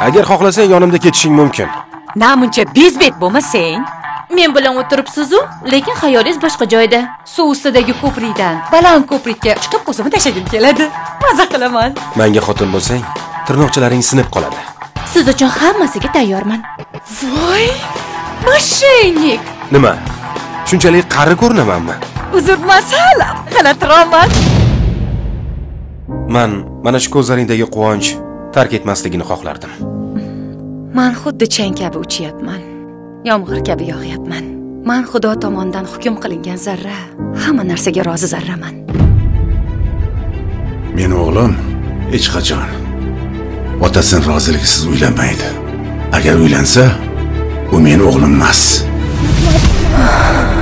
Agar xohlasang yonimda ketishing mumkin. Namuncha bezbet bo'lmasang. Men bilan o'tiribsiz-ku, lekin xayolingiz boshqa joyda. Suv ustidagi ko'prikdan baland ko'prikka chiqib o'zimni tashlagim keladi. Maza qilaman. Menga xotin bo'lsang, tirnoqchalaring sinib qoladi. Siz uchun hammasiga tayyorman. Voy! Mashaynik. Nima? Shunchalik qari ko'rinamanmi? Uzr masalam. G'alatiroman. Mana shu ko'zlaringdagi quvonch tark etmasligini xohlardim. Men xuddi chang kabi uchyapman. Yomg'ir kabi yog'yapman. Men Xudo tomonidan hukm qilingan zarra, hamma narsaga rozi zarraman. Men o'g'lim hech qachon otasining roziligisiz uylanmaydi. Agar uylansa, u men o'g'lim emas.